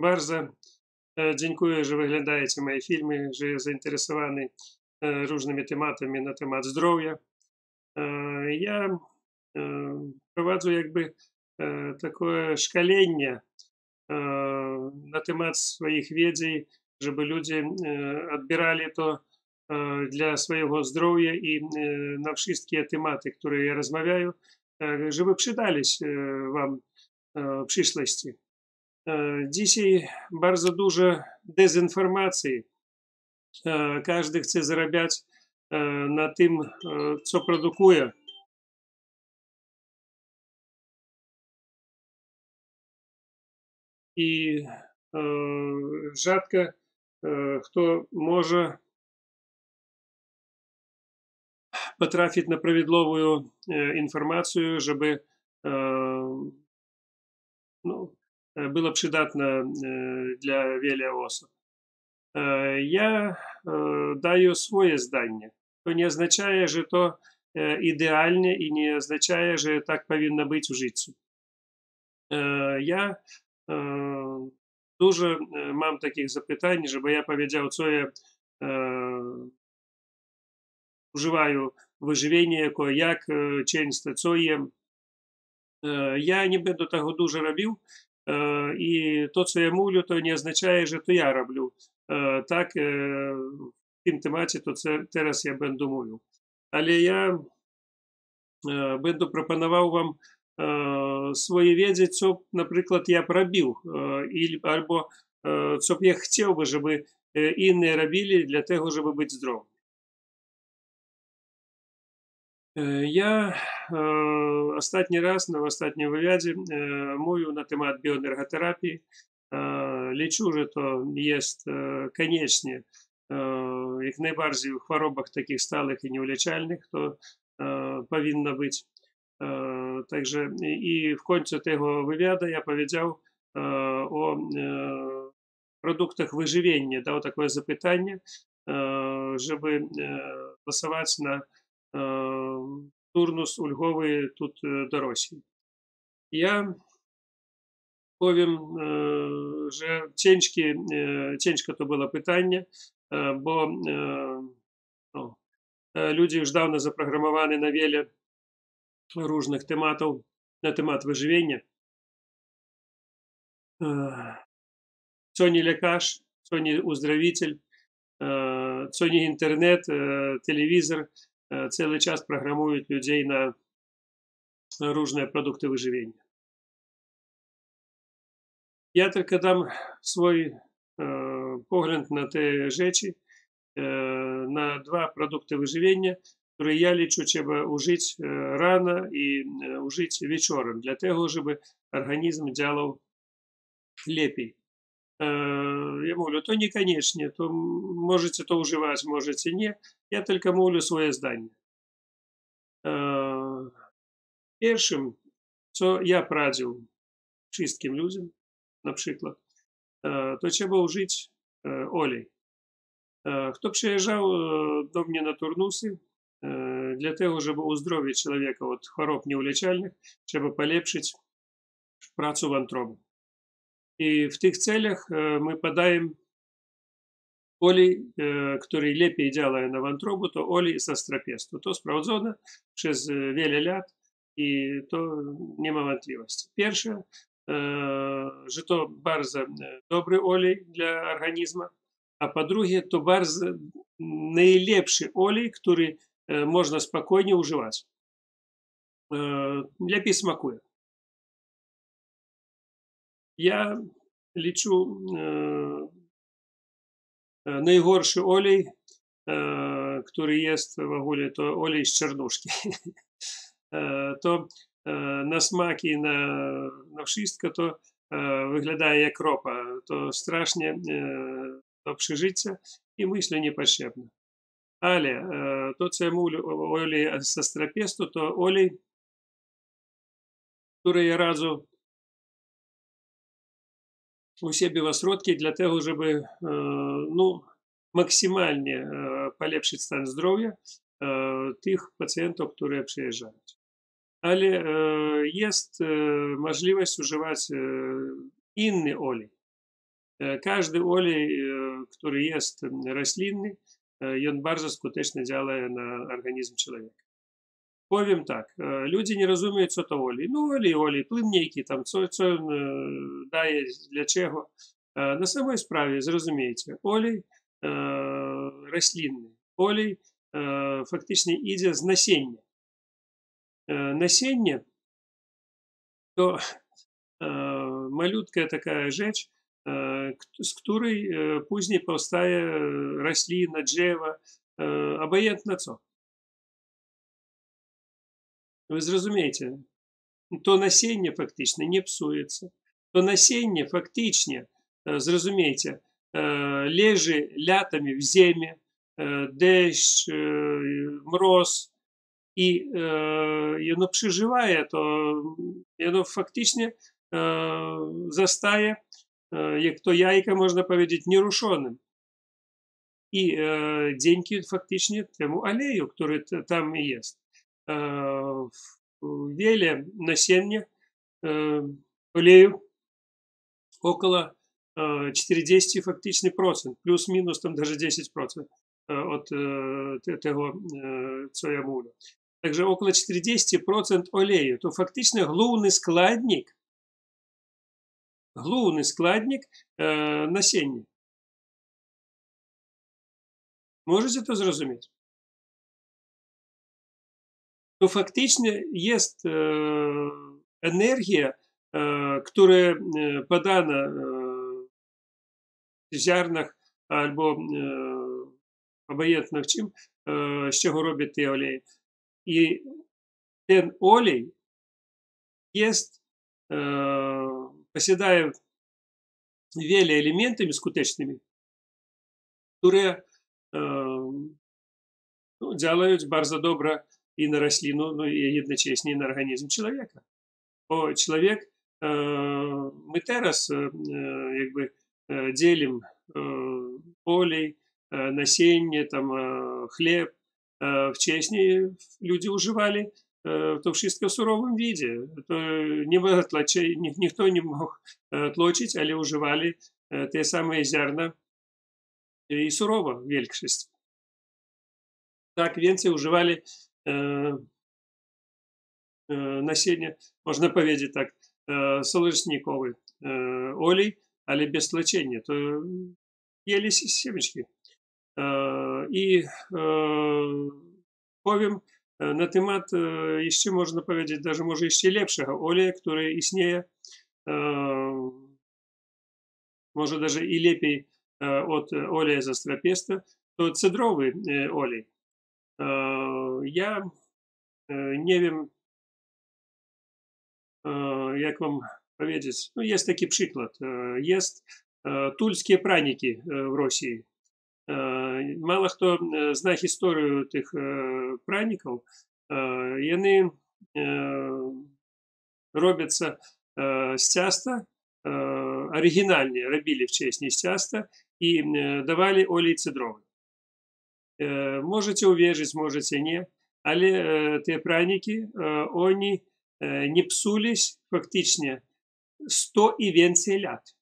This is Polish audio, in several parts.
Bardzo dziękuję, że oglądacie moje filmy, że zainteresowani różnymi tematami na temat zdrowia. Ja prowadzę jakby takie szkolenie na temat swoich wiedzy, żeby ludzie odbierali to dla swojego zdrowia i na wszystkie tematy, które ja rozmawiаю, żeby przydались wam w przyszłości. Dzisiaj bardzo dużo dezinformacji. Każdy chce zarabiać na tym, co produkuje. I rzadko kto może potrafić na prawidłową informację, żeby no, było przydatne dla wielu osób. Ja daję swoje zdanie. To nie oznacza, że to idealnie i nie oznacza, że tak powinno być w życiu. Ja dużo mam takich zapytań, żeby ja powiedział, co ja używаю w żywieniu, jak często, co jem. Ja nie będę tego dużo robił, i to, co ja mówię, to nie oznacza, że to ja robię. Tak, w tym temacie, to teraz ja będę mówił. Ale ja będę proponował wam swoje wiedzy, co, na przykład, ja robił, albo co ja chciałby, żeby inni robili dla tego, żeby być zdrowym. Ja ostatni raz w ostatnim wywiadzie mówił na temat bioenergoterapii. Liczę, że to jest koniecznie jak najbardziej w chorobach takich stałych i nieuleczalnych, to powinno być. Także i w końcu tego wywiadu ja powiedział o produktach wyżywienia. Dał takie zapytanie, żeby głosować na turnus ulgowy тут dorośli. Ja powiem, że ciężkie to było pytanie, bo no, ludzie już dawno zaprogramowani na wiele różnych tematów na temat wyżywienia. Co nie lekarz, co nie uzdrowiciel, co nie internet, telewizor, cały czas programują ludzi na różne produkty wyżywienia. Ja tylko dam swój pogląd na te rzeczy, na dwa produkty wyżywienia, które ja liczę, trzeba użyć rano i użyć wieczorem, dla tego, żeby organizm działał lepiej. Ja mówię, to niekoniecznie, to możecie to używać, możecie nie. Ja tylko mówię swoje zdanie. Pierwszym, co ja radził wszystkim ludziom, na przykład, to trzeba użyć olej. Kto przyjeżdżał do mnie na turnusy, dla tego, żeby uzdrowić człowieka od chorób nieuleczalnych, trzeba polepszyć pracę wątroby. I w tych celach my podaємо olej, który lepiej działa na wątrobę, to olej z astropestu. To sprawdzone przez wiele lat i to nie ma wątpliwości. Pierwsze, że to bardzo dobry olej dla organizmu, a po drugie, to bardzo najlepszy olej, który można spokojnie używać. Lepiej smakuje. Ja liczę najgorszy olej, który jest w ogóle, to olej z czarnuszki. To na smak i na wszystko to wygląda jak ropa. To strasznie do przeżycia i myślę niepotrzebne. Ale to, co ja mówię o olej z astropestu, to olej, który ja radzę у себе в осродке для того, żeby ну, maksymalnie polepszyć stan zdrowia tych pacjentów, które przyjeżdżają. Ale jest możliwość używać inny olej. Każdy олej, który jest roślinny, on bardzo skutecznie działa na organizm człowieka. Powiem tak, ludzie nie rozumieją, co to олej. Ну, олej, płynники, там, co on daje, для czego. На самой справе, зрозумійте, олej рослинний, олej фактично іде з насіння. Насіння то малюткая такая rzecz, z której później powstaje roślina, drzewo, obojętne co. Ви зрозумієте, то насіння фактично не псується, то насіння фактично, зрозумійте, лежить лятами в землі, дощ, мороз, і воно проживає, то воно фактично застає, як то яйка, можна powiedzieć, нерушенным. І dzięki фактично тому олею, который там і є. Wiele nasienia oleju около 40 фактично процент, плюс-мінус там даже 10% от того, co я mówię. Także около 40% oleju to фактично główny składnik nasienia. Możecie to zrozumieć? То фактично есть энергия, которая подана в зернах або обоєдно в чим, з чого роблять ті олії. І ten олій есть, посідає wiele элементами скутечними, которые делают bardzo добре і на рослину, ну і одночасно і на організм чоловіка. Бо чоловік, ми зараз якби ділимо олій, насіння, там, хліб. Вчасні люди вживали то wszystko в суровому виді. То не було ніхто не мог тлочити, але вживали те самі зерна і сурово в більшості. Так, więcej używali nasienia, można powiedzieć tak, sołecznikowy olej, ale bez tłoczenia. To jeli siemiczki. I powiem na temat jeszcze można powiedzieć, даже może jeszcze lepszego oleja, który istnieje, może даже i lepiej od oleja z Astropiesta, to cedrowy olej. Я не wiem, jak wam powiedzieć. No jest taki przykład. Jest тульские праники в Росії. Мало хто знає історію тих праників. Вони робляться з тіста, оригінальні робили вчасні з тіста і давали олій цедровий. Можете увірити, можете ні, але ті праники, вони не псулись фактично 100 і więcej lat.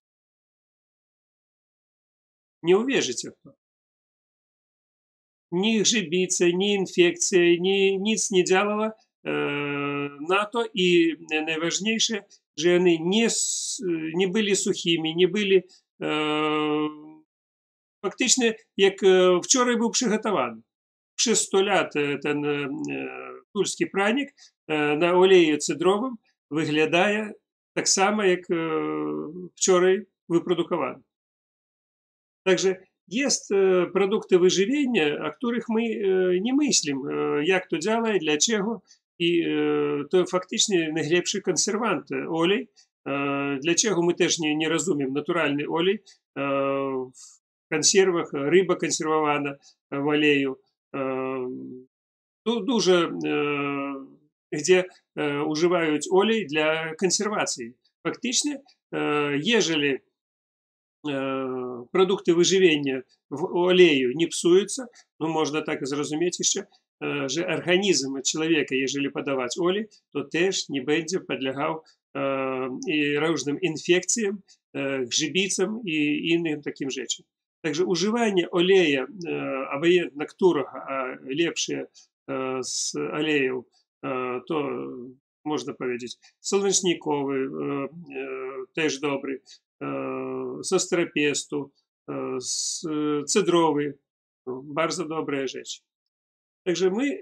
Не увірите в то. Ні грибіця, ні інфекція, ніц не делала на то, і найважніше, що вони не були сухими, не були фактично, як вчора був приготований. Через 100 лет ten тульський праник на олії цедровим виглядає так само, як вчора випродукований. Также есть продукты выживения, о которых мы не мыслим, як то делает, для чего, и то фактично найлепший консервант олей, для чого ми теж не розуміємо. Натуральний олій в консервах, риба консервована в олею, дуже где уживають олій для консервації. Фактично, ежели продукты выживения в олею не псуются, ну, можно так и зрозуміти ще, że організм чоловіка, ежели подавати олій, то теж не буде підлягав і różnym інфекціям, грибицам і іншим таким rzeczom. Także używanie oleja, obojętnie którego, a lepsze z olejów, to można powiedzieć słonecznikowy, też dobry, z ostropistu, cydrowy, bardzo dobre rzeczy. Także my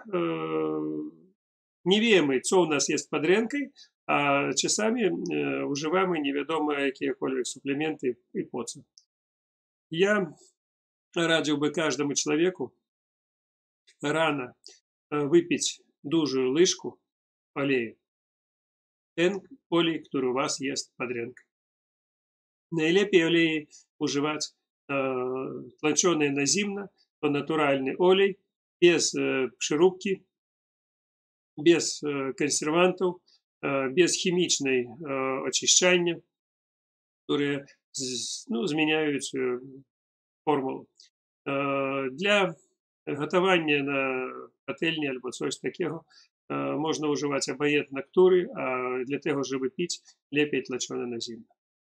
nie wiemy, co u nas jest pod ręką, a czasami używamy nie wiadomo jakiekolwiek suplementy i po co. Я радил бы каждому человеку рано выпить dużую łyżку oleju. Ten olej, który u was jest pod ręką. Najlepiej oleje używać tłoczone na zimno, to naturalny olej, bez przeróbki, bez konserwantów, bez chemicznej oczyszczania, które zmieniają формулу. Для gotowania na patelni albo coś takiego można używać obojętnie który, a dla tego, żeby pić, lepiej tłoczone na zimno.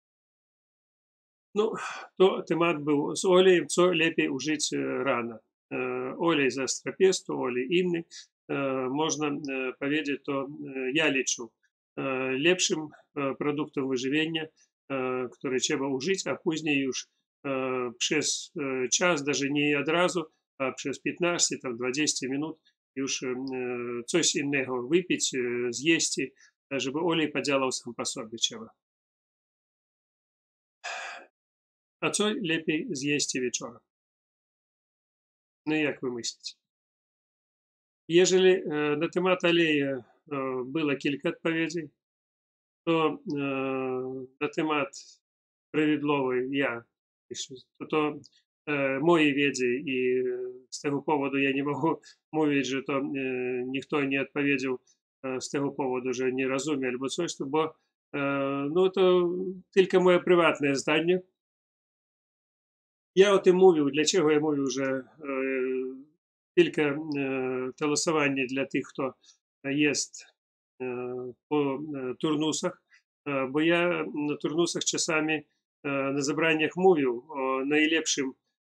No, to temat był z olejem, co lepiej użyć rano. Olej z astropestu, olej inny. Można powiedzieć, to ja liczę lepszym produktem wyżywienia, który trzeba użyć, a później już przez czas, даже nie od razu, a przez 15-20 minut już coś innego wypić, zjeść, żeby olej podziałał sam po sobie trzeba. A co lepiej zjeść wieczorem? No jak wy myślicie? Jeżeli na temat oleja było kilka odpowiedzi, to na temat prawidłowy ja to mojej wiedzy i z tego powodu ja nie mogę mówić, że to nikt nie odpowiedział z tego powodu, że nie rozumie albo coś, bo no to tylko moje prywatne zdanie. Ja o tym mówił. Dlaczego ja mówił, że tylko to losowanie dla tych, kto jest po turnusach, bo ja na turnusach czasami na zebraniach mówił o najlepszym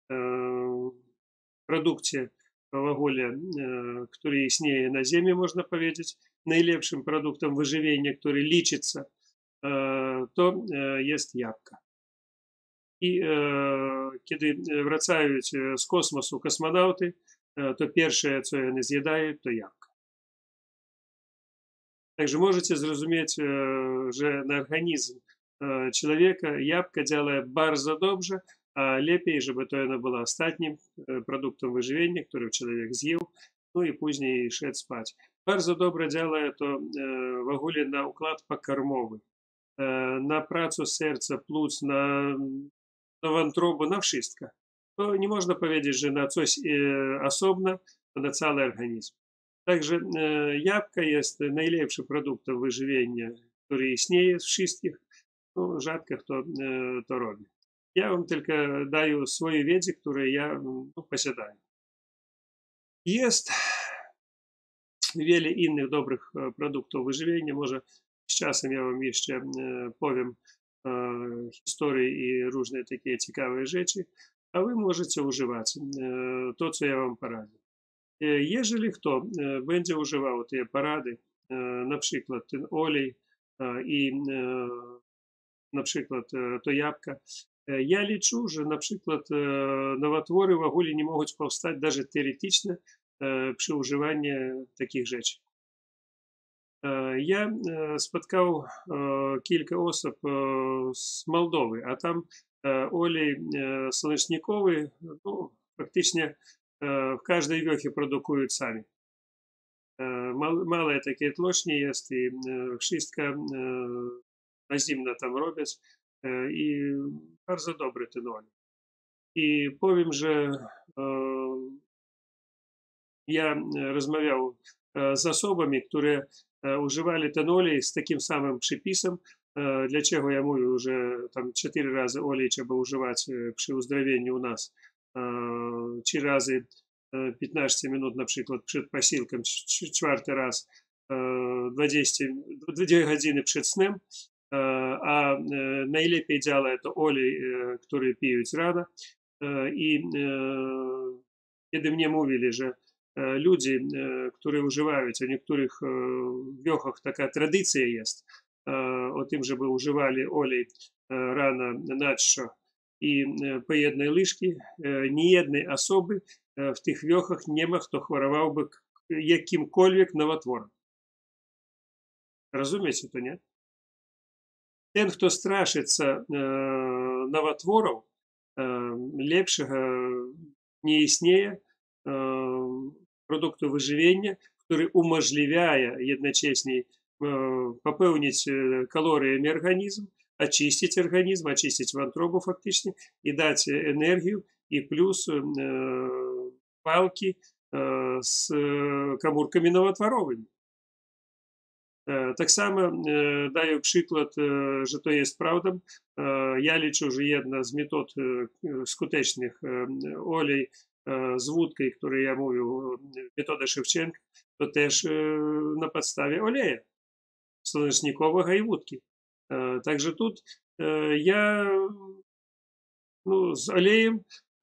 produkcie w ogóle, który istnieje na Ziemi, można powiedzieć, najlepszym produktem wyżywienia, który liczyться, to jest jabłka. I kiedy wracają z kosmosu kosmonauty, to pierwsze, co oni zjadają, to jabłka. Także możecie zrozumieć, że na organizm człowieka jabłka działa bardzo dobrze, a lepiej, żeby to ono było ostatnim produktem wyżywienia, który człowiek zjadł, no i później szedł spać. Bardzo dobrze działa to w ogóle na układ pokarmowy, na pracę serca, płuc, na wątrobę, na wszystko. To nie można powiedzieć, że na coś osobno, to na cały organizm. Także jabłka jest najlepszym produktem wyżywienia, który istnieje z wszystkich. No, rzadko kto to robi. Ja wam tylko daję swoje wiedzy, które ja posiadam. Jest wiele innych dobrych produktów wyżywienia. Może z czasem ja wam jeszcze powiem historii i różne takie ciekawe rzeczy, a wy możecie używać to, co ja wam poradzę. Jeżeli kto będzie używał te porady, na przykład ten olej i na przykład to jabłka, ja liczę, że na przykład nowotwory w ogóle nie mogą powstać, даже teoretycznie, przy używaniu takich rzeczy. Ja spotkał kilka osób z Mołdowy, a tam olej słonecznikowy, no, faktycznie w każdej wioche produkują sami. Małe takie tłocznie jest i wszystko na zimno tam robią i bardzo dobry ten olej. I powiem, że ja rozmawiał z osobami, które używali ten olej z takim samym przepisem. Dlaczego ja mówię, że tam 4 razy olej trzeba używać przy uzdrowieniu u nas. 3 razy 15 minut na przykład przed posiłkiem, 4 raz 20 2 godziny przed snem, a najlepiej działa to olej, który piють rano. I kiedy mnie mówili, że ludzie, którzy używają, w niektórych wiochach taka tradycja jest, o tym, żeby używali olej rano na czczo i po jednej łyżki, ні jednej osoby w tych wiochach nie ma, kto chorował by jakimkolwiek nowotworem. Rozumiecie to, nie? Ten, хто страшиться новотворів, лепшого не існує продукту виживання, який уможливляє jednocześnie поповнить калоріями організм, очистить вантробу фактично, і дати енергію, і плюс палки з комórками новотворовими. Так само даю приклад, że to jest prawdą. Ja liczę, że jedna z metod skutecznych olej z wódką, o której ja mówił, metoda Szewczenka, to też na podstawie oleja słonecznikowego i wódki. Także тут ja z olejem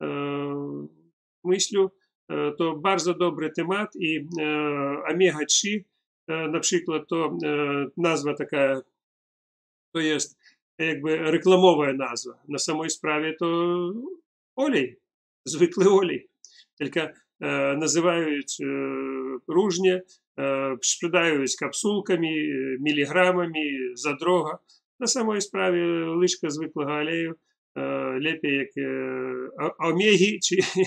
myślę, to bardzo dobry temat i omega-3, na przykład to nazwa taka, to jest jakby reklamowa nazwa. Na samej sprawie to olej, zwykły olej. Tylko nazywają różnie, sprzedają kapsułkami, miligramami, za drogo. Na samej sprawie łyżka zwykłego oleju lepiej jak omegi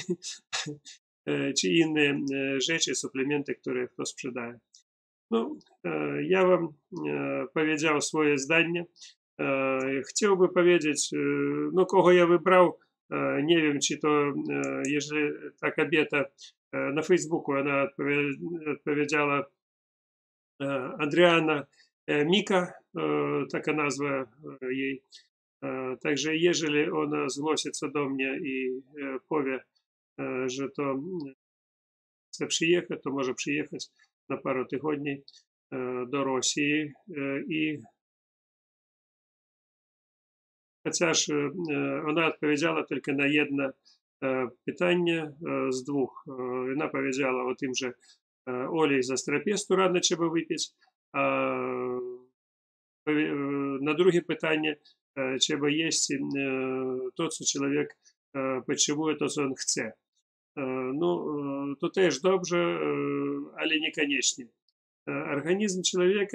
czy inne rzeczy, suplementy, które kto sprzedaje. Ну, я вам powiedział swoje zdanie. Chciałbym powiedzieć, no kogo ja wybrał, nie wiem, czy to, jeżeli ta kobieta na Facebooku, ona odpowiedziała Adriana Mika, taka nazwa jej. Także jeżeli ona zgłosi do mnie i powie, że to chce przyjechać, to może przyjechać na parę tygodni do Rosji i chociaż ona odpowiedziała tylko na jedno pytanie z dwóch. Ona powiedziała o tym, że olej z astropestu rano trzeba wypić, a na drugie pytanie trzeba jeść to, co człowiek potrzebuje, to, co on chce. No, to też dobrze, ale niekoniecznie. Organizm człowieka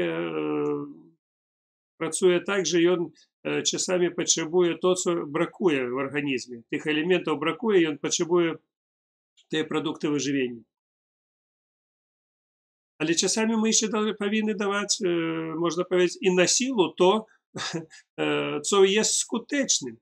pracuje tak, że on czasami potrzebuje to, co brakuje w organizmie. Tych elementów brakuje i on potrzebuje te produkty wyżywienia. Ale czasami my jeszcze powinny dawać, można powiedzieć, i na siłę to, co jest skutecznym.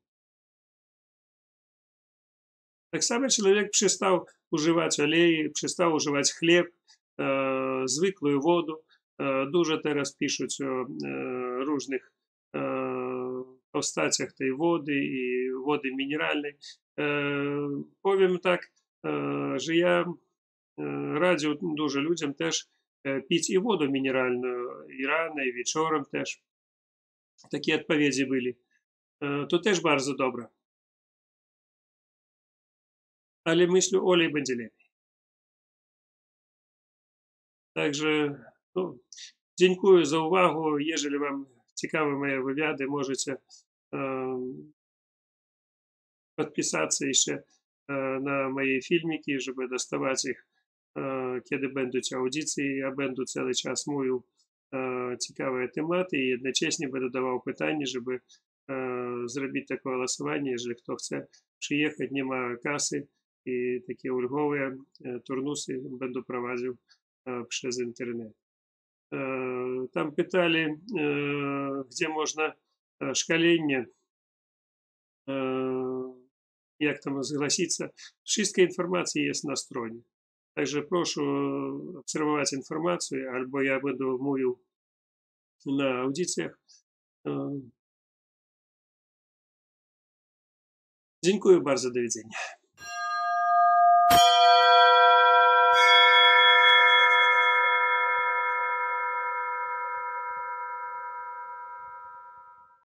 Tak samo człowiek przestał używać oleju, przestał używać chleb, zwykłą wodę. Dużo teraz piszą o różnych postaciach tej wody i wody mineralnej. Powiem tak, że ja radził dużo ludziom też pić i wodę mineralną, i rano, i wieczorem też. Takie odpowiedzi były. To też bardzo dobre. Ale myślę, olej będzie lepiej. Także no, dziękuję za uwagę. Jeżeli wam ciekawe moje wywiady, możecie podpisаться jeszcze na moje filmiki, żeby dostawać ich, kiedy będą audycje. Ja będę cały czas mówił ciekawe tematy i jednocześnie będę dawał pytania, żeby zrobić takie głosowanie. Jeżeli kto chce przyjechać, nie ma kasy i takie ulgowe turnusy będę prowadził przez internet. Tam pytali, gdzie można szkolenie, jak tam zgłosić. Wszystkie informacje jest na stronie. Także proszę obserwować informacje, albo ja będę mówił na audycjach. Dziękuję bardzo, do widzenia.